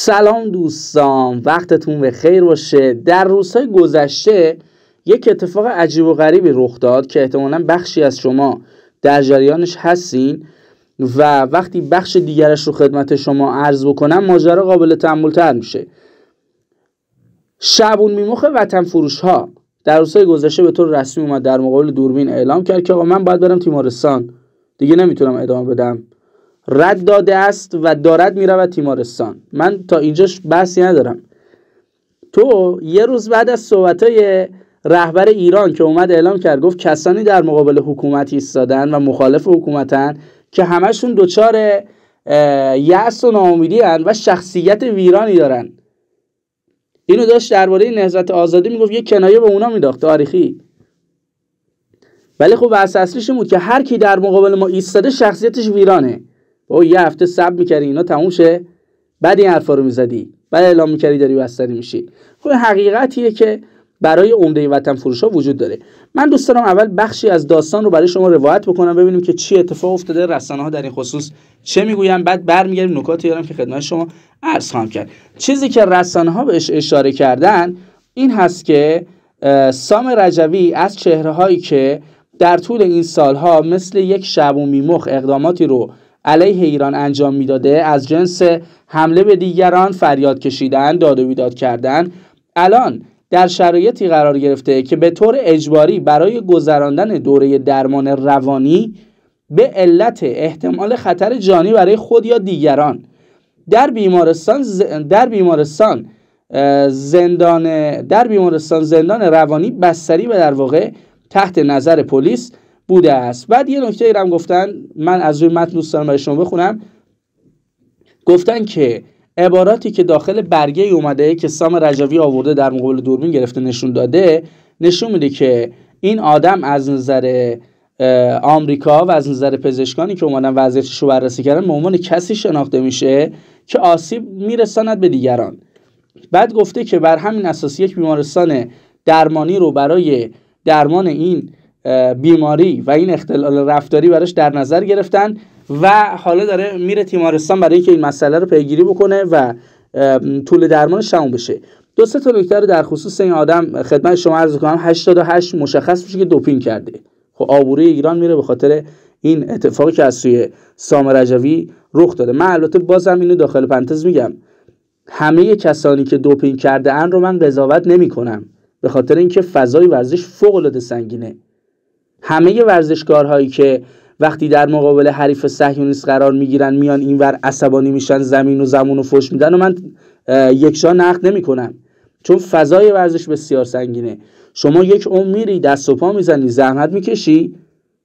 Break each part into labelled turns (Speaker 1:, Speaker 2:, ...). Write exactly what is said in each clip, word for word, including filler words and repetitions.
Speaker 1: سلام دوستان، وقتتون به خیر باشه. در روزهای گذشته یک اتفاق عجیب و غریبی رخ داد که احتمالاً بخشی از شما در جریانش هستین و وقتی بخش دیگرش رو خدمت شما عرض بکنم ماجرا قابل تأمل تر میشه. شعبون میمخ وطن فروش ها در روزهای گذشته به طور رسمی اومد در مقابل دوربین اعلام کرد که آقا من باید برم تیمارستان، دیگه نمیتونم ادامه بدم. رد داده است و دارد میرود تیمارستان. من تا اینجاش بحثی ندارم. تو یه روز بعد از صحبتای رهبر ایران که اومد اعلام کرد، گفت کسانی در مقابل حکومت ایستادن و مخالف حکومتن که همشون دچار یأس و ناامیدی ان و شخصیت ویرانی دارن. اینو داشت درباره نهضت آزادی میگفت، یه کنایه به اونا میداخت تاریخی. ولی خب بحث اصلیش این بود که هر کی در مقابل ما ایستاده شخصیتش ویرانه. او یه هفته صبر می‌کردی اینا تموم شه، بعد این حرفا رو می‌زدی، بعد اعلام می‌کردی داری بستری میشی. خب حقیقتیه که برای عمده وطن فروشا وجود داره. من دوست دارم اول بخشی از داستان رو برای شما روایت بکنم ببینیم که چی اتفاق افتاده، رسانه‌ها در این خصوص چه میگوین، بعد برمیگردیم نکاتی دارم که خدمت شما عرض خواهم کرد. چیزی که رسانه‌ها بهش اشاره کردن این هست که سام رجوی از چهره‌هایی که در طول این سالها مثل یک شعبون میمخ اقداماتی رو علیه ایران انجام میداده، از جنس حمله به دیگران، فریاد کشیدن، داد و بیداد کردن، الان در شرایطی قرار گرفته که به طور اجباری برای گذراندن دوره درمان روانی به علت احتمال خطر جانی برای خود یا دیگران در بیمارستان در بیمارستان زندان در بیمارستان زندان روانی بستری و در واقع تحت نظر پلیس بوده است. بعد یه نکته ایرم گفتن، من از روی متن دوست دارم برای شما بخونم. گفتن که عباراتی که داخل برگه اومده که سام رجوی آورده در مقابل دوربین گرفته نشون داده، نشون میده که این آدم از نظر آمریکا و از نظر پزشکانی که اومدن وضعیتش رو بررسی کردن به عنوان کسی شناخته میشه که آسیب میرساند به دیگران. بعد گفته که بر همین اساس یک بیمارستان درمانی رو برای درمان این بیماری و این اختلال رفتاری براش در نظر گرفتن و حالا داره میره تیمارستان برای اینکه این مسئله رو پیگیری بکنه و طول درمانش تموم بشه. دو سه تا نکته رو در خصوص این آدم خدمت شما عرض کنم. هشتاد و هشت مشخص میشه که دوپینگ کرده. خب آبروی ایران میره به خاطر این اتفاقی که از سوی سام رجوی رخ داده. من البته بازم اینو داخل پرانتز میگم، همه کسانی که دوپینگ کرده ان رو من قضاوت نمیکنم، به خاطر اینکه فضای ورزش فوق العاده سنگینه. همه ورزشکارهایی که وقتی در مقابل حریف صهیونیست قرار میگیرن میان اینور عصبانی میشن، زمین و زمون و فحش میدن و من یکجا نقد نمیکنم، چون فضای ورزش بسیار سنگینه. شما یک عمر میری دست و پا میزنی، زحمت میکشی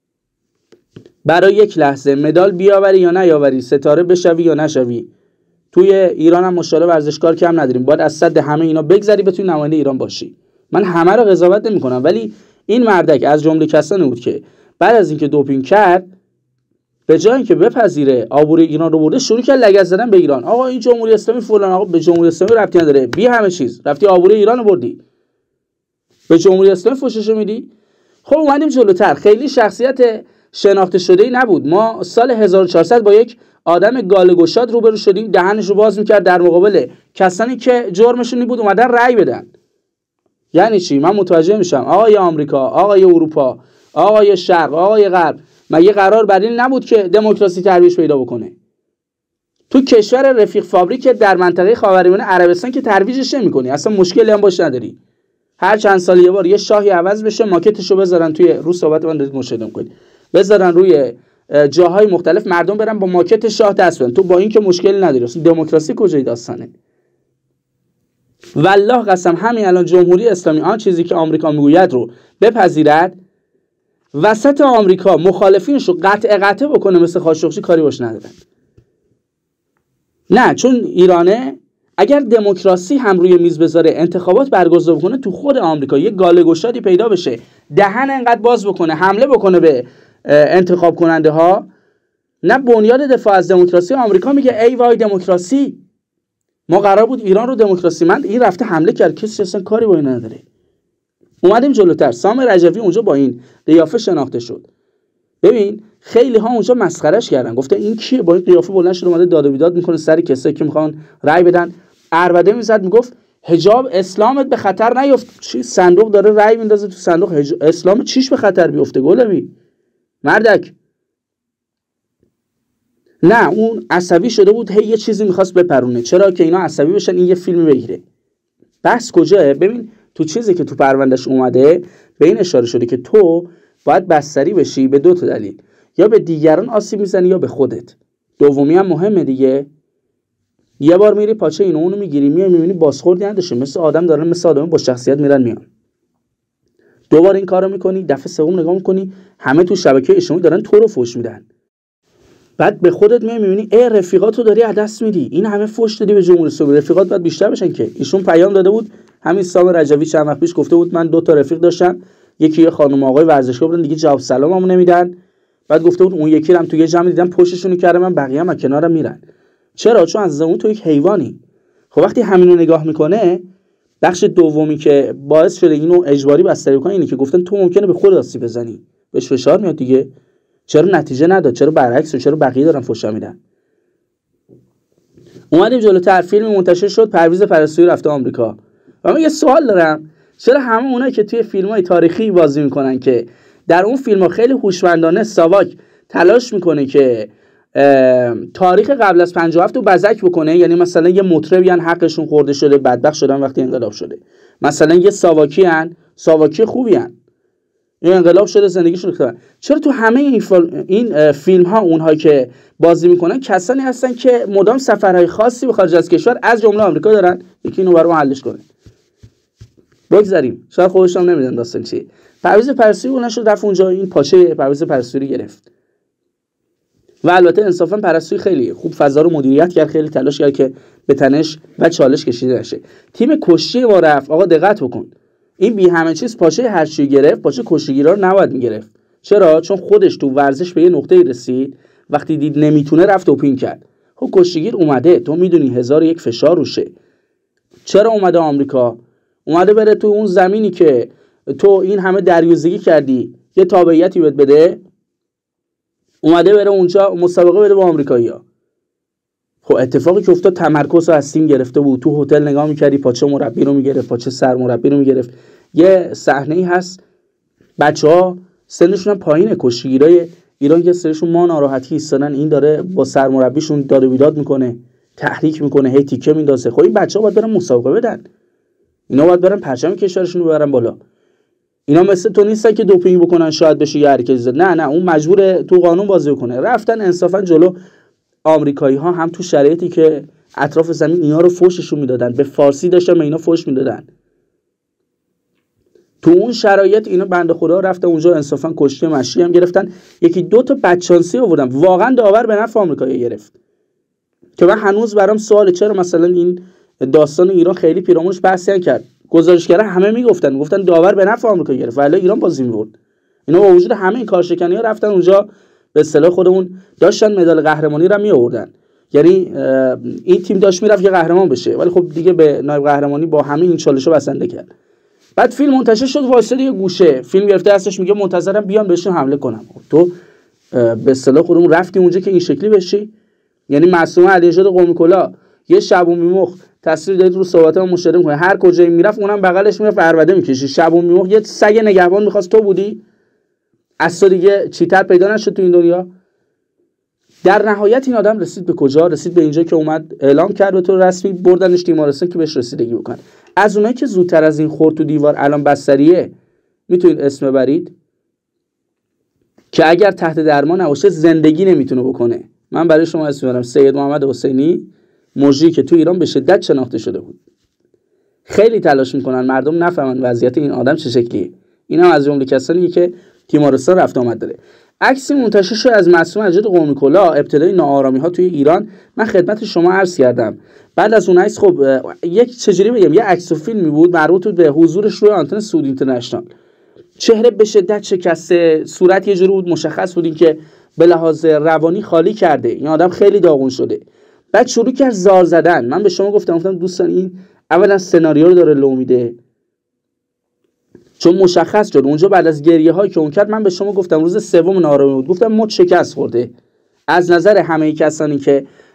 Speaker 1: برای یک لحظه مدال بیاوری یا نیاوری، ستاره بشوی یا نشوی. توی ایران هم مشاله ورزشکار کم نداریم، باید از صد همه اینا بگذری بتونی نماینده ایران باشی. من همه رو قضاوت نمیکنم، ولی این مردک از جمله کسانی بود که بعد از اینکه دوپینگ کرد به جای اینکه بپذیره آبروی ایران رو برده، شروع کرد لگد زدن به ایران. آقا این جمهوری اسلامی فلان. آقا به جمهوری اسلامی ربطی نداره، بی همه چیز رفتی آبروی ایران رو بردی، به جمهوری اسلامی فوشش میدی. خب اومدیم جلوتر، خیلی شخصیت شناخته شده‌ای نبود. ما سال هزار و چهارصد با یک آدم گاله گشاد روبرو شدیم، دهنش رو باز میکرد در مقابل کسانی که جرمشون بود اومدن رأی بدن. یعنی چی؟ من متوجه میشم آقای آمریکا، آقای اروپا، آقای شرق، آقای غرب مگه قرار بر این نبود که دموکراسی ترویج پیدا بکنه؟ تو کشور رفیق فابریک در منطقه خاورمیانه عربستان که ترویجش نمی‌کنی، اصلا مشکلی هم باش نداری. هر چند سال یه بار یه شاهی عوض بشه، ماکتشو بذارن توی رو صحبت من دارید مشاهده می‌کنید، بذارن روی جاهای مختلف، مردم برن با ماکت شاه دست بدن. تو با این که مشکلی نداری، اصلا دموکراسی کجای داستانه؟ والله قسم همین الان جمهوری اسلامی آن چیزی که آمریکا میگوید رو بپذیرد، وسط آمریکا مخالفینش رو قطع قطع بکنه مثل خاشقچی، کاری باش ندارن. نه، چون ایرانه اگر دموکراسی هم روی میز بذاره، انتخابات برگزار بکنه، تو خود آمریکا یه گاله گشادی پیدا بشه، دهن انقدر باز بکنه، حمله بکنه به انتخاب کننده ها. نه بنیاد دفاع از دموکراسی آمریکا میگه ای وای دموکراسی، ما قرار بود ایران رو دموکراسی مند، این رفته حمله کرد، کسی اصلا کاری با این نداره. اومدیم جلوتر، سام رجوی اونجا با این قیافه شناخته شد. ببین خیلی ها اونجا مسخرهش کردن، گفته این کیه با این قیافه بلند شده اومده داد و بیداد میکنه سر کسایی که میخوان رأی بدن عربده میزد میگفت حجاب اسلامت به خطر نیفت. چی صندوق داره رأی میندازه تو صندوق، حج... اسلام چیش به خطر بیفته گلمی مردک؟ نه اون عصبی شده بود، هی یه چیزی میخواست بپرونه. چرا که اینا عصبی بشن این یه فیلم بگیره. بحث کجاست؟ ببین تو چیزی که تو پروندهش اومده به این اشاره شده که تو باید بستری بشی به دو تا دلیل، یا به دیگران آسیب میزنی یا به خودت. دومی هم مهمه دیگه. یه بار میری پاچه اینو اونو میگیری، میای میبینی بازخوردی نداشته، مثل آدم دارن، مثل آدم با شخصیت میرن میان. دوبار این کارو میکنی، دفعه سوم نگاه میکنی همه تو شبکه اجتماعی دارن تو رو فوش میدن. بعد به خودت میای میبینی ای رفیقاتو داری از دست میدی، این همه فوش دادی به جمهوری اسلامی، رفیقات باید بیشتر بشن. که ایشون پیام داده بود، همین سام رجوی چند وقت پیش گفته بود من دو تا رفیق داشتم، یکی یه خانم آقای ورزشکار بودن دیگه جواب سلاممو نمیدن. بعد گفته بود اون یکی رو هم تو یه جمع دیدم پشتشونو کردم، من بقیه هم از کنارم میرن. چرا؟ چون از زمان تو یک حیوانی. خب وقتی همینو نگاه میکنه، بخش دومی که باعث شده اینو اجباری بستری کنه اینه که گفتن تو ممکنه به خودت آسیب بزنی، بهش فشار میاد دیگه. چرا نتیجه نداد؟ چرا برعکس؟ چرا بقیه دارن فوشا میدن؟ اومدیم جلوتر، فیلم منتشر شد، پرویز پرستویی رفته آمریکا. و من یه سوال دارم، چرا همه اونایی که توی فیلم‌های تاریخی بازی میکنن که در اون فیلم‌ها خیلی هوشمندانه ساواک تلاش میکنه که تاریخ قبل از پنجاه و هفت رو بزک بکنه، یعنی مثلا یه مطربی ان حقشون خورده شده بدبخت شدن وقتی انقلاب شده، مثلا یه ساواکی ان ساواکی خوبی ان این انقلاب شده زندگیشون ریختن، چرا تو همه این, فال... این فیلم ها اونها که بازی میکنن کسانی هستن که مدام سفرهای خاصی به خارج از کشور از جمله آمریکا دارن؟ یکی اینو برام حلش کنه. بگذاریم، شاید خودشون نمیدونن داستان چیه. پرویز پرستویی اون نشد رفت اونجا این پاچه پرویز پرستویی گرفت. و البته انصافا پرستویی خیلی خوب فضا رو مدیریت کرد، خیلی تلاش کرد که به تنش و چالش کشیده نشه. تیم کشتی ما رفت، آقا دقت بکن، این بی همه چیز پاچه هر چی گرفت، پاچه کشتیگیرا رو نباید میگرفت. چرا؟ چون خودش تو ورزش به یه نقطه‌ای رسید وقتی دید نمیتونه رفت اوپین کرد. خب کشتیگیر اومده، تو میدونی هزار یک فشار روشه. چرا اومده آمریکا؟ اومده بره تو اون زمینی که تو این همه دریوزگی کردی یه تابعیتی بهت بده، اومده بره اونجا مسابقه بده با آمریکایی‌ها. خب اتفاقی که افتاد تمرکز رو از تیم گرفته بود، تو هتل نگاه می‌کردی پاچه مربی رو میگرفت، پاچه سرمربی رو میگرفت. یه صحنه‌ای هست بچه‌ها سنشون هم پایینه، کشتیگیرای ایران یه سرشون ما ناراحتی ایستادن، این داره با سرمربیشون داد و بیداد میکنه، تحریک میکنه، هی تیکه میندازه. خب این بچه‌ها باید برن مسابقه بدن، اینا باید برن پرچم کشورشون رو ببرن بالا. اینا مثل تو نیستن که دوپینگ بکنن شاید بشه یه حرکتی، نه نه اون مجبور تو قانون بازی کنه. رفتن انصافا جلو آمریکایی‌ها هم تو شرایطی که اطراف زمین اینا رو فوششون میدادن، به فارسی داشتن به اینا فوش میدادن. تو اون شرایط اینا بنده خدا رفتن اونجا انصافا کشتی مشی هم گرفتن، یکی دو تا بچانسی آوردن، واقعا داور به نفع آمریکایی گرفت. که من هنوز برام سواله چرا مثلا این داستان ایران خیلی پیرامونش بحثی کرد. گزارشگرا همه میگفتن گفتن داور به نفع آمریکا گرفت ولی ایران بازی می‌برد. اینا با وجود همه این کارشکنی‌ها رفتن اونجا به اصطلاح خودمون داشتن مدال قهرمانی رو می‌آوردن. یعنی این تیم داشت میرفت که قهرمان بشه ولی خب دیگه به نایب قهرمانی با همه این چالش‌ها بسنده کرد. بعد فیلم منتشر شد واسه یه گوشه، فیلم گرفته هستش میگه منتظرم بیان بهشون حمله کنم. تو به اصطلاح خودمون رفتی اونجا که این شکلی بشی؟ یعنی معصومه علیزاده قمی کلا یه شب و میمخ تصویر دادید رو صحبت ما مشاهده می‌کنه، هر کجایی میرفت اونم بغلش میرفت عربده میکشید، شب و میمخ یه سگ نگهبان می‌خواست تو بودی؟ از تو دیگه چیتر پیدا نشد تو این دنیا. در نهایت این آدم رسید به کجا؟ رسید به اینجا که اومد اعلام کرد به طور رسمی بردنش تیمارستان که بهش رسیدگی بکنن. از اونایی که زودتر از این خورد تو دیوار الان بستریه میتونید اسم ببرید که اگر تحت درمان نباشه زندگی نمیتونه بکنه. من برای شما اسم میبرم، سید محمد حسینی، مجری که تو ایران به شدت شناخته شده بود. خیلی تلاش میکنن مردم نفهمن وضعیت این آدم چه شکلیه. اینم از جمله کسانیه که تیمارستان رفت آمد داره. عکسی منتشر شد از معصومه علیزاده قمی کلا ابتدای ناآرامی ها توی ایران. من خدمت شما عرض کردم. بعد از اون عکس خب یک چجوری بگم یه عکس و فیلمی بود مربوط به حضورش روی آنتن سعودی اینترنشنال. چهره به شدت شکسته، صورت یه جوری بود مشخص بود این که به لحاظ روانی خالی کرده، این آدم خیلی داغون شده. بعد شروع کرد زار زدن. من به شما گفتم گفتم دوستان این اولا سناریو رو داره لو میده، چون مشخص شد اونجا بعد از گریه هایی که اون کرد. من به شما گفتم روز سوم نارامی بود، گفتم مت شکست خورده. از نظر همه کسانی که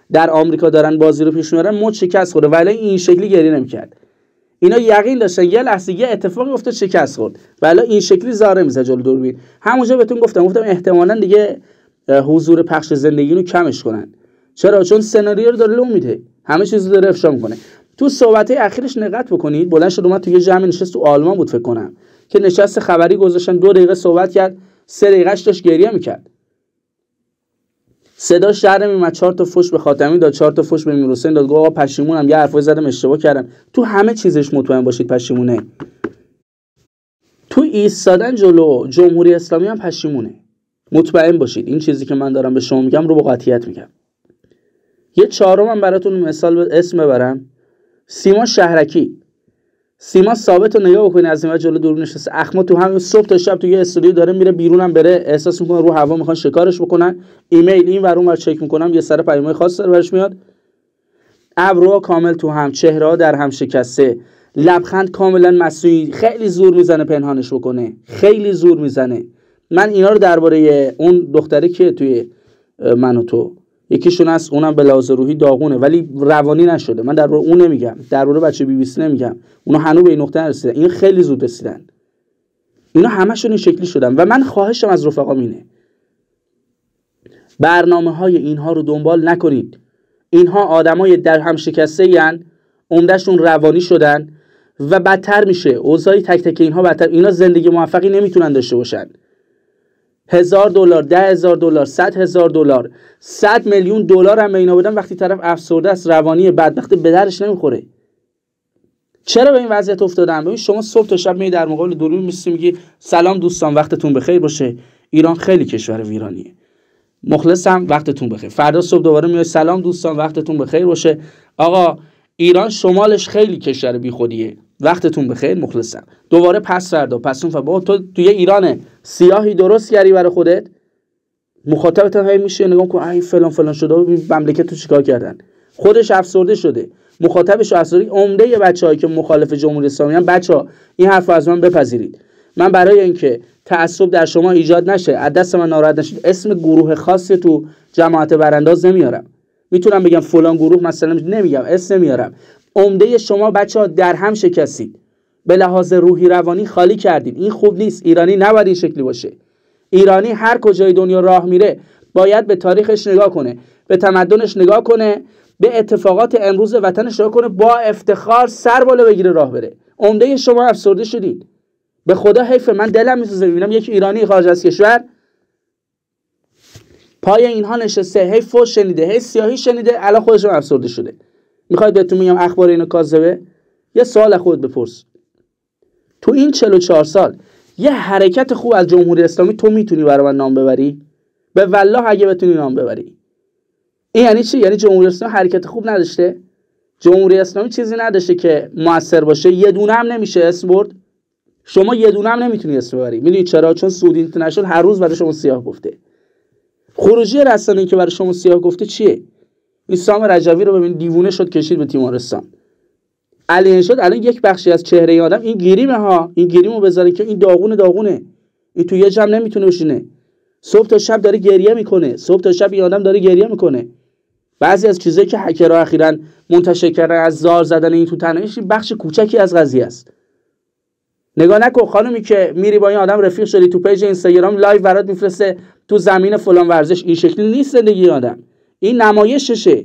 Speaker 1: در آمریکا دارن بازی رو پیش میبرن مد شکست خورده ولی این شکلی گریه نمیکرد. اینا یقین داشتن یه لحظه یه اتفاقی افتاد شکست خورد ولی این شکلی زاره میزد جلو دوربین. همونجا بهتون گفتم گفتم احتمالاً دیگه حضور پخش زندگی رو کمش کنن. چرا؟ چون سناریو رو داره لو میده، همه چیز داره افشا میکنه. تو صحبت‌های اخیرش دقت بکنید، بلند شد اومد تو یه جمع نشست تو آلمان بود فکر کنم که نشست خبری گذاشتن، دو دقیقه صحبت کرد، سه دقیقه‌اش داشت گریه میکرد. صدا شهر میومد، چهار تا فوش به خاتمی داد، چهار تا فوش به میرحسین داد، گفت آقا پشیمونم یه حرفی زدم اشتباه کردم. تو همه چیزش مطمئن باشید پشیمونه. تو ایستادن جلو جمهوری اسلامی هم پشیمونه. مطمئن باشید این چیزی که من دارم به شما میگم رو با قطعیت میگم. یه چهارم هم براتون مثال اسم ببرم، سیما شهرکی. سیما ثابت رو نگاه بکنید از این جلو دوربین نشسته، اخما تو همین صبح تا شب تو یه استودیو داره میره بیرونم بره، احساس میکنه رو هوا میخوان شکارش بکنن، ایمیل این ور اون ور چک میکنم یه سر پیامای خاص داره برش میاد، ابروها کامل تو هم، چهره‌ها در هم شکسته، لبخند کاملا مصنوعی، خیلی زور میزنه پنهانش بکنه، خیلی زور میزنه. من اینا رو درباره اون دختری که توی من و تو یکیشون هست اونم به لحاظ روحی داغونه ولی روانی نشده، من درباره اون نمیگم، درباره بچه بی بی سی نمیگم، اونا هنوز به این نقطه نرسیدن، این خیلی زود رسیدن، اینا همشون این شکلی شدن. و من خواهشم از رفقام اینه برنامه‌های اینها رو دنبال نکنید. اینها آدمای در هم شکسته این، عمدهشون روانی شدن و بدتر میشه اوضاع تک تک اینها بدتر. اینا زندگی موفقی نمیتونن داشته باشن. هزار دلار، ده هزار دلار، صد هزار دلار، صد میلیون دلار هم به اینا بدن وقتی طرف افسرده است، روانی بدبخت، به درش نمیخوره. چرا به این وضعیت افتادم؟ ببین شما صبح تا شب می در مقابل دوربین میسی میگی سلام دوستان وقتتون بخیر باشه، ایران خیلی کشور ویرانیه، مخلصم وقتتون بخیر. فردا صبح دوباره میای سلام دوستان وقتتون بخیر باشه، آقا ایران شمالش خیلی کشور بیخودیه، وقتتون بخیر مخلصم. دوباره پس فردا پس اون فردا تو توی ایران سیاهی درست کردی برای خودت، مخاطبت هم میشه نگاه کن ای فلان فلان شده، ببین مملکت تو چیکار کردن، خودش افسرده شده، مخاطبش افسرده. عمده بچه‌هایی که مخالف جمهوری اسلامی ان، بچه‌ها این حرفو از من بپذیرید، من برای اینکه تعصب در شما ایجاد نشه، از دست من ناراحت نشید، اسم گروه خاصی تو جماعت برانداز نمیارم. میتونم بگم فلان گروه مثلا، نمیگم، اسم نمیارم. عمده شما بچه‌ها در هم شکستید، به لحاظ روحی روانی خالی کردید. این خوب نیست. ایرانی نباید این شکلی باشه. ایرانی هر کجای دنیا راه میره باید به تاریخش نگاه کنه، به تمدنش نگاه کنه، به اتفاقات امروز وطنش نگاه کنه، با افتخار سر بالا بگیره راه بره. عمده شما افسرده شدید. به خدا حیف، من دلم میسوزه ببینم یک ایرانی خارج از کشور پای اینها نشسته، هی فوش شنیده، هی سیاهی شنیده، الان خودش هم افسرده شده. میخواید بهتون میگم اخبار اینو کاذبه؟ یه سوال از خودت بپرس. تو این چهل و چهار سال یه حرکت خوب از جمهوری اسلامی تو میتونی برای من نام ببری؟ به والله اگه بتونی نام ببری. این یعنی چی؟ یعنی جمهوری اسلامی حرکت خوب نداشته؟ جمهوری اسلامی چیزی نداشته که موثر باشه؟ یه دونه هم نمیشه اسم برد. شما یه دونه هم نمیتونی اسم ببری. میدونی چرا؟ چون سعودی اینترنشنال هر روز برای شما سیاه گفته. خروجی رسانه‌ای که برای شما سیاه گفته چیه؟ این سام رجوی رو ببین، دیوونه شد کشید به تیمارستان. الین شد الان یک بخشی از چهره آدم این گریمه ها، این گریمو بذاره که این داغونه داغونه، این تو یه جمع نمیتونه بشینه، صبح تا شب داره گریه میکنه، صبح تا شب این آدم داره گریه میکنه. بعضی از چیزایی که هکرها اخیراً منتشر کردن از زار زدن این تو تنهاییش بخش کوچکی از قضیه است. نگاه نکن خانومی که میری با این آدم رفیق شدی، تو پیج اینستاگرام لایو برات میفرسته تو زمین فلان ورزش، این شکلی نیست زندگی آدم، این نمایششه.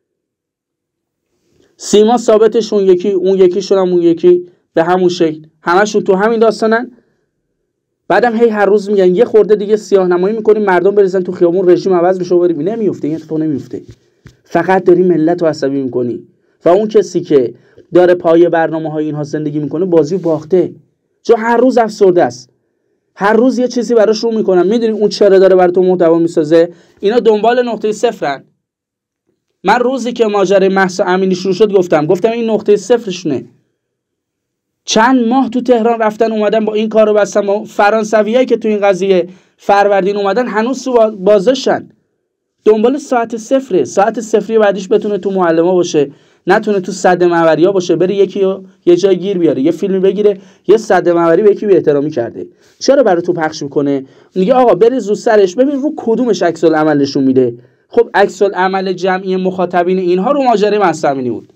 Speaker 1: سیما ثابتش اون یکی، اون یکی شدم اون یکی، به همون شکل همشون تو همین داستانن. بعدم هی هر روز میگن یه خورده دیگه سیاه نمایی میکنیم مردم بریزن تو خیابون رژیم عوض بشه و بریم. نمیفته، این اتفاق نمیفته. فقط داری ملت رو عصبی میکنی و اون کسی که داره پای برنامه‌های اینها زندگی میکنه بازی باخته، چون هر روز افسرده است، هر روز یه چیزی براش رو میکنن. میدونی اون چرا داره برای تو محتوا میسازه؟ اینا دنبال نقطه صفرن. من روزی که ماجرای مهسا امینی شروع شد گفتم گفتم این نقطه صفرشونه. چند ماه تو تهران رفتن اومدن با این کارو بستن، با فرانسویایی که تو این قضیه فروردین اومدن هنوز تو بازشن. دنبال ساعت صفره، ساعت صفری بعدیش بتونه تو معلم‌ها باشه، نتونه تو صد محوریا باشه، بره یکی رو یه جای گیر بیاره، یه فیلمی بگیره، یه صد محوری به یکی بی احترامی کرده. چرا برای تو پخش میکنه؟ میگه آقا بریز رو سرش، ببین رو کدومش عکس العمل نشون میده. خب عکس العمل جمعی مخاطبین اینها رو ماجرای مهسا امینی بود.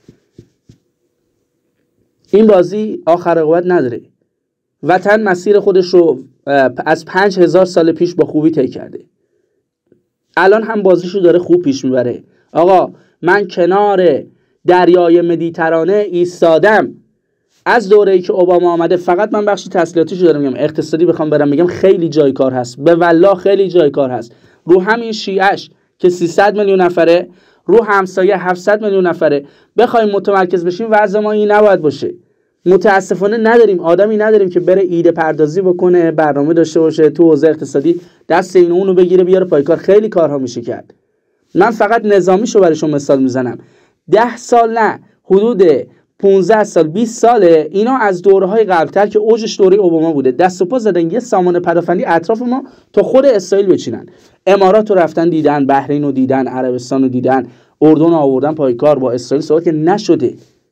Speaker 1: این بازی آخر عاقبت نداره. وطن مسیر خودش رو از پنج هزار سال پیش با خوبی طی کرده. الان هم بازیشو داره خوب پیش میبره. آقا من کنار دریای مدیترانه ایستادم. از دوره‌ای که اوباما آمده، فقط من بخشی تسلیحاتیشو دارم میگم، اقتصادی بخوام برم بگم خیلی جای کار هست، به والله خیلی جای کار هست. رو همین شیعش که سیصد میلیون نفره، رو همسایه هفتصد میلیون نفره بخوایم متمرکز بشیم، وضع ما این نباید باشه. متاسفانه نداریم، آدمی نداریم که بره ایده پردازی بکنه، برنامه داشته باشه تو حوزه اقتصادی، دست این اونو بگیره بیاره پای کار. خیلی کارها میشه کرد. من فقط نظامیشو براشون مثال میزنم. ده سال نه، حدود پانزده سال بیست ساله اینا از دوره‌های قبل‌تر که اوجش دوره اوباما بوده دست و پا زدن یه سامان پدافندی اطراف ما تا خود اسرائیل بچینن. امارات رو رفتن دیدن، بحرین رو دیدن، عربستان رو دیدن، اردن رو آوردن پای کار، با اسرائیل صحبت که نشده.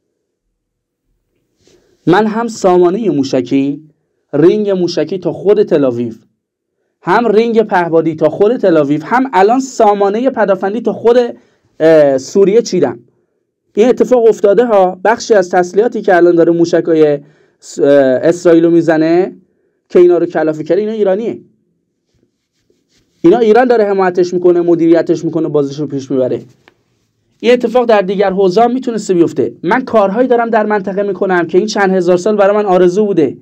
Speaker 1: من هم سامانه موشکی، رینگ موشکی تا خود تل‌آویو، هم رینگ پهبادی تا خود تل‌آویو، هم الان سامانه پدافندی تا خود سوریه چیدم. این اتفاق افتاده ها. بخشی از تسلیحاتی که الان داره موشکای اسرائیل رو میزنه که اینا رو کلافه کرده، اینا ایرانیه. اینا ایران داره حمایتش میکنه، مدیریتش میکنه، بازیش رو پیش میبره. این اتفاق در دیگر حوزه هم میتونسته بیفته. من کارهایی دارم در منطقه میکنم که این چند هزار سال برای من آرزو بوده.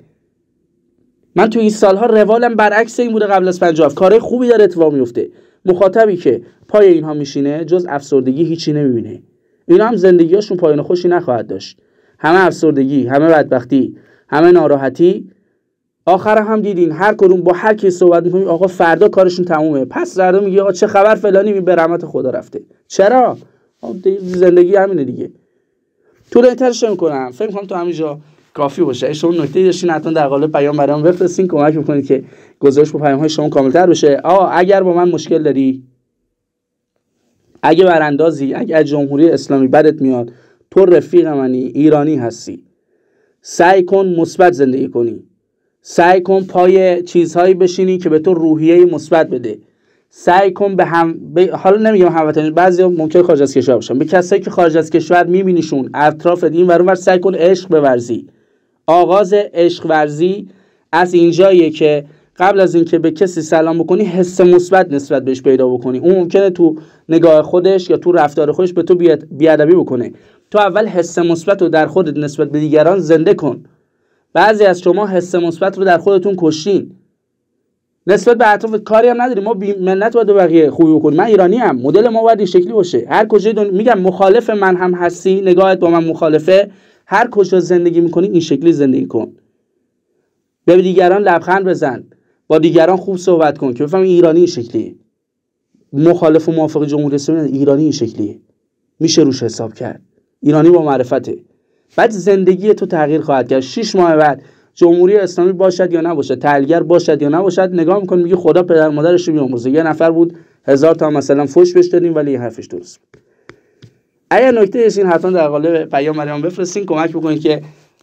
Speaker 1: من تو این سالها روالم برعکس این بوده. قبل از پنجاه کارهای خوبی داره اتفاق میفته. مخاطبی که پای اینها میشینه جز افسردگی هیچی نمیبینه. اینا هم زندگیاشون پایان خوشی نخواهد داشت. همه افسردگی، همه بدبختی، همه ناراحتی. آخر هم دیدین هر کدوم با هر کی صحبت میکنی آقا فردا کارشون تمومه، پس فردا میگه آقا چه خبر فلانی، می به رحمت خدا رفته. چرا؟ زندگی همینه دیگه. طول اینترش میکنم. فکر کنم تو همینجا کافی باشه. شما نکته داشتین حتما در قالب پیام برام بفرستین، کمک میکنید که گزارش با پیام های شما کاملتر بشه. آقا اگر با من مشکل داری، اگه براندازی، اگه از جمهوری اسلامی بدت میاد، تو رفیق منی، ایرانی هستی، سعی کن مثبت زندگی کنی. سعی کن پای چیزهایی بشینی که به تو روحیه مثبت بده. سعی کن به هم به... حالا نمیگم هموطنی، بعضیا ممکنه خارج از کشور باشن، به کسایی که خارج از کشور میبینیشون اطراف این ور اونور، سعی کن عشق بورزی. آغاز عشق ورزی از اینجاییه که قبل از اینکه به کسی سلام بکنی حس مثبت نسبت بهش پیدا بکنی. اون ممکنه تو نگاه خودش یا تو رفتار خودش به تو بیادبی بکنه. تو اول حس مثبت رو در خودت نسبت به دیگران زنده کن. بعضی از شما حس مثبت رو در خودتون کشتین. نسبت به اطراف کاری هم نداریم. ما بی منت باید بقیه خوبی بکنیم. من ایرانی ام، مدل ما باید این شکلی باشه. هر کجای دنیا میگم مخالف من هم هستی، نگاهت با من مخالفه، هر کجا زندگی میکنی این شکلی زندگی کن. به دیگران لبخند بزن، با دیگران خوب صحبت کن که بفهمی ایرانی این شکلیه. مخالف و موافق جمهوری اسلامی ایرانی این شکلیه، میشه روش حساب کرد. ایرانی با معرفته. بعد زندگی تو تغییر خواهد کرد. شش ماه بعد جمهوری اسلامی باشد یا نباشد، تحلیلگر باشد یا نباشد، نگاه میکنی میگه خدا پدر مادرش رو بیامرزه. یه نفر بود هزار تا مثلا فوش بهش دادیم ولی حرفش درست بود. اگر نکته داشتین حتما در قالب پیام برام بفرستین، کمک بکنید که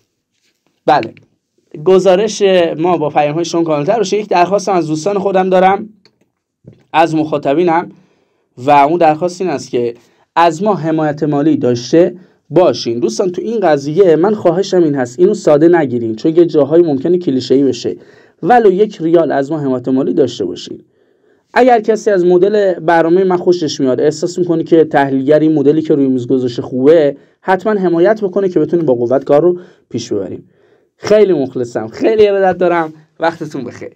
Speaker 1: بله گزارش ما با پیام های شما کاملتر بشه. یک درخواستم از دوستان خودم دارم، از مخاطبینم، و اون درخواست این است که از ما حمایت مالی داشته باشین. دوستان تو این قضیه من خواهشم این هست اینو ساده نگیرین، چون یه جاهای ممکنه کلیشه‌ای بشه. ولو یک ریال از ما حمایت مالی داشته باشین. اگر کسی از مدل برنامه من خوشش میاد، احساس میکنه که تحلیلگری مدلی که روی میز گذاشته خوبه، حتما حمایت بکنه که بتونیم با قوت کار رو پیش ببریم. خیلی مخلصم، خیلی ارادت دارم. وقتتون بخیر.